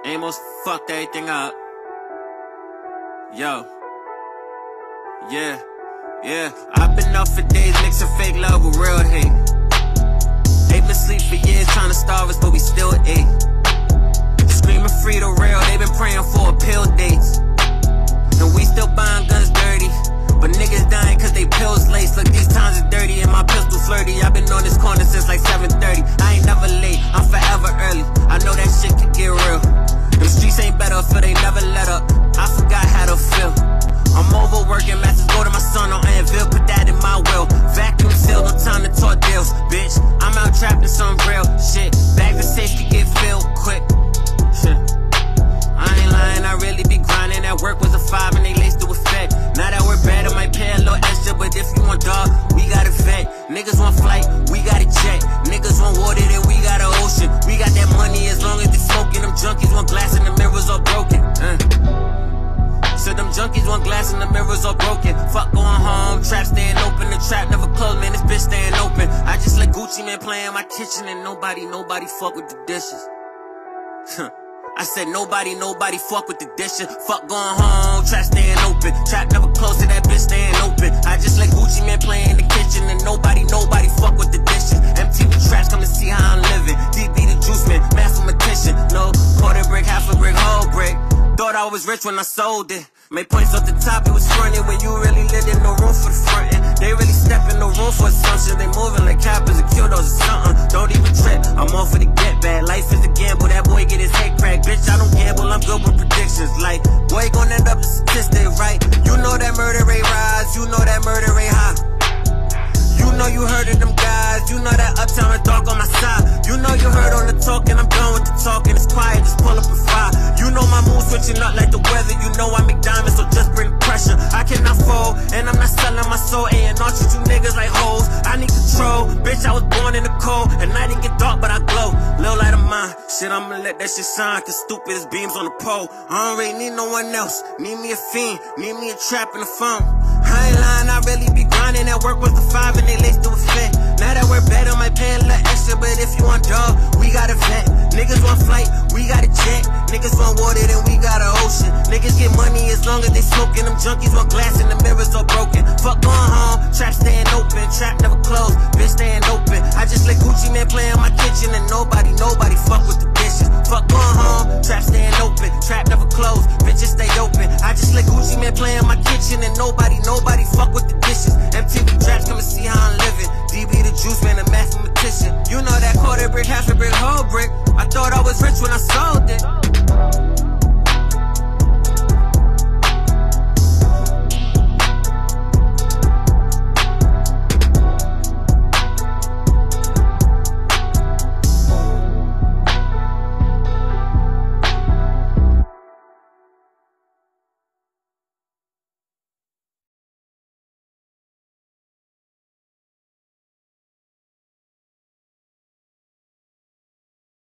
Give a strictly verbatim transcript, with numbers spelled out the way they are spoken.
Amos fucked everything up. Yo. Yeah. Yeah. I've been up for days mixing fake love with real hate. They've been asleep for years trying to starve us, but we still ate. Screaming free the real, they've been praying for appeal dates. And we still buying guns dirty, but niggas dying cause they pills laced. Look, these times are dirty and my pistol flirty. I've been on this corner since like seven thirty. I ain't never late, I'm forever early. I know that shit could get real. Them streets ain't better for they never let up. I forgot how to feel. I'm overworking, masters go to my son on Anvil, put that in my will. Vacuum seal, no time to talk deals, bitch. I'm out trapped in some real shit. Bags of safety get filled quick. Shit. I ain't lying, I really be grinding. That work was a five and they laced it with fed. Now that we're bad, I might pay a little extra, but if you want dog, we got a vet. Niggas want flight, we got a jet. Niggas want water, then we got an ocean. We got that money as long as they smoking. Them junkies want glass and the mirrors all broken. Uh. So them junkies want glass and the mirrors all broken. Fuck going home, trap staying open. The trap never closed, man, this bitch staying open. I just let Gucci man play in my kitchen and nobody, nobody fuck with the dishes. I said nobody, nobody fuck with the dishes. Fuck going home, trap staying open. Trap never closed, so that bitch staying open. I just let Gucci man play in the kitchen and nobody, nobody fuck with the dishes. M T V traps come to see how I'm living. D B the juice man, mathematician. No, quarter brick, half a brick, whole brick. Thought I was rich when I sold it. Made points off the top, it was fronted when you really lived in no room for the frontin'. They really step in no room for assumption. They moving like cappers or kiddos or something. Don't even trip, I'm all for the get bad. Life is a gamble, that boy get his head cracked. Bitch, I don't gamble, I'm good with predictions. Like, boy gon' end up a statistic, right? You know that murder rate rise, you know that murder rate high. You know you heard of them guys, you know that uptown is dark on my side. You know you heard on the talk and I'm done with the talking. It's quiet, just pull up a fire. You know my mood switching up like the weather. You know I make diamonds, so just bring pressure. I cannot fold, and I'm not selling my soul. A and R treat you niggas like hoes. I need control, bitch, I was born in the cold. At night it get dark, but I glow. Little light of mine, shit, I'ma let that shit shine. Cause stupid as beams on the pole. I don't really need no one else. Need me a fiend, need me a trap in the phone. I ain't lying, I really be grinding. That work was the five and they laced it with fit. Now that we're better, might pay a little extra, but if you want dog, we got a vet. Niggas want flight, we got a jet. Niggas want water, then we got an ocean. Niggas get money as long as they smoking. Them junkies want glass and the mirrors all broken. Fuck going home, trap staying open. Trap never closed, bitch staying open. I just let Gucci man play in my kitchen and nobody, nobody fuck with the dishes. Fuck going home, trap staying open. Trap never closed, bitches stay open. I just let Gucci man play in my kitchen and nobody, nobody fuck with the dishes. M T V traps come and see how I'm living. D B the juice man, a mathematician. You know that quarter brick, half a brick, whole brick. I thought I was rich when I sold